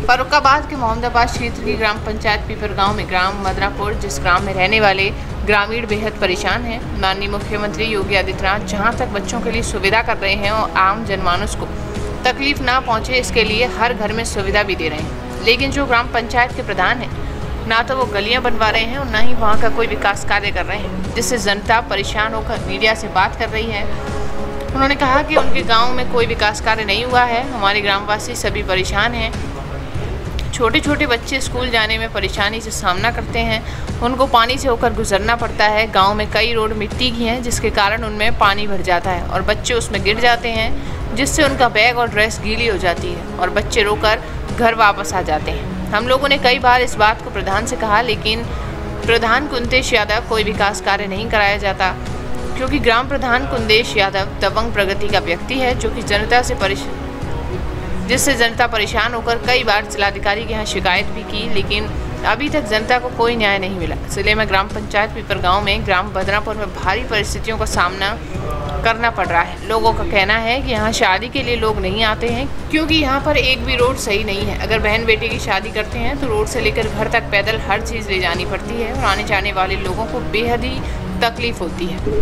फर्रुखाबाद के मोहम्मदाबाद क्षेत्र की ग्राम पंचायत पीपर गांव में ग्राम मदरापुर, जिस ग्राम में रहने वाले ग्रामीण बेहद परेशान हैं। माननीय मुख्यमंत्री योगी आदित्यनाथ जहां तक बच्चों के लिए सुविधा कर रहे हैं और आम जनमानस को तकलीफ ना पहुंचे, इसके लिए हर घर में सुविधा भी दे रहे हैं। लेकिन जो ग्राम पंचायत के प्रधान हैं, ना तो वो गलियां बनवा रहे हैं और ना ही वहाँ का कोई विकास कार्य कर रहे हैं, जिससे जनता परेशान होकर मीडिया से बात कर रही है। उन्होंने कहा कि उनके गाँव में कोई विकास कार्य नहीं हुआ है। हमारे ग्रामवासी सभी परेशान हैं। छोटे छोटे बच्चे स्कूल जाने में परेशानी से सामना करते हैं, उनको पानी से होकर गुजरना पड़ता है। गांव में कई रोड मिट्टी की हैं, जिसके कारण उनमें पानी भर जाता है और बच्चे उसमें गिर जाते हैं, जिससे उनका बैग और ड्रेस गीली हो जाती है और बच्चे रोकर घर वापस आ जाते हैं। हम लोगों ने कई बार इस बात को प्रधान से कहा, लेकिन प्रधान कुंदेश यादव कोई विकास कार्य नहीं कराया जाता, क्योंकि ग्राम प्रधान कुंदेश यादव दबंग प्रगति का व्यक्ति है, जो कि जिससे जनता परेशान होकर कई बार जिलाधिकारी के यहाँ शिकायत भी की, लेकिन अभी तक जनता को कोई न्याय नहीं मिला। जिले में ग्राम पंचायत पीपर गांव में ग्राम बदनापुर में भारी परिस्थितियों का सामना करना पड़ रहा है। लोगों का कहना है कि यहाँ शादी के लिए लोग नहीं आते हैं, क्योंकि यहाँ पर एक भी रोड सही नहीं है। अगर बहन बेटी की शादी करते हैं तो रोड से लेकर घर तक पैदल हर चीज़ ले जानी पड़ती है और आने जाने वाले लोगों को बेहद ही तकलीफ होती है।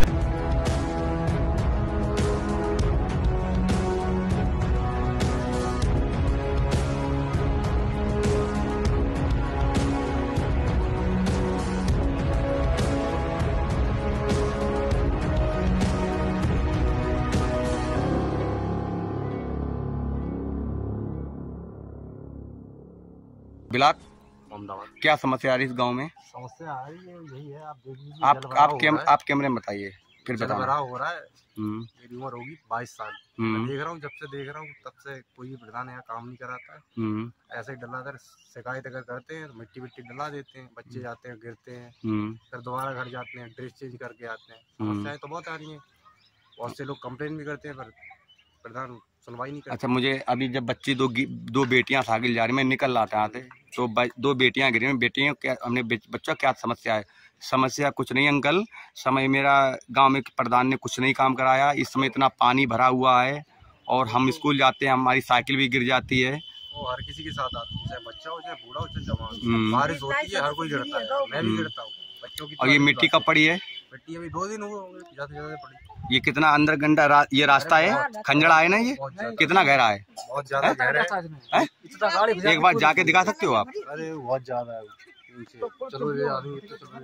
बिलात क्या समस्या आ रही है इस गांव में? समस्या आ रही है, यही है, आप देख लीजिए। आप कैमरे में बताइए, फिर बताना। हो रहा है। मेरी उम्र होगी 22 साल। मैं देख रहा हूँ, जब से देख रहा हूँ तब से कोई भी प्रधान यहाँ काम नहीं कराता है। ऐसे ही डलाकर शिकायत अगर करते हैं तो मिट्टी डला देते हैं, बच्चे जाते हैं, गिरते हैं, फिर दोबारा घर जाते हैं, ड्रेस चेंज करके आते हैं। समस्याएं तो बहुत आ रही हैं, बहुत से लोग कंप्लेन भी करते हैं, पर प्रधान सुनवाई नहीं करते। अच्छा, मुझे अभी जब बच्ची दो बेटियां सागिल जा रही, मैं निकल रहा था तो दो बेटियां गिरी। बेटियों क्या हमने बच्चा क्या समस्या है? समस्या कुछ नहीं अंकल, समय मेरा गांव में प्रधान ने कुछ नहीं काम कराया। इस समय इतना पानी भरा हुआ है और हम स्कूल जाते हैं, हमारी साइकिल भी गिर जाती है। वो हर किसी के साथ आती है, चाहे बच्चा हो, चाहे बूढ़ा हो, चाहे जवान। बारिश होती है, हर कोई गिरता है, मैं भी गिरता हूँ। बच्चों की और ये मिट्टी कब पड़ी है? मिट्टी अभी 2 दिन हुए होंगे, ज्यादा पड़ी। ये कितना अंदर गंदा ये रास्ता है, खंजड़ा है ना, ये कितना गहरा है? बहुत ज्यादा गहरा है। एक बार जाके दिखा सकते हो आप? अरे बहुत ज्यादा है। चलो ये आदमी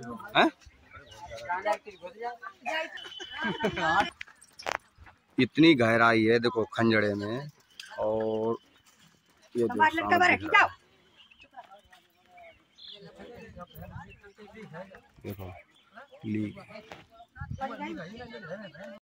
इतनी गहराई है, देखो खंजड़े में। और ये देखो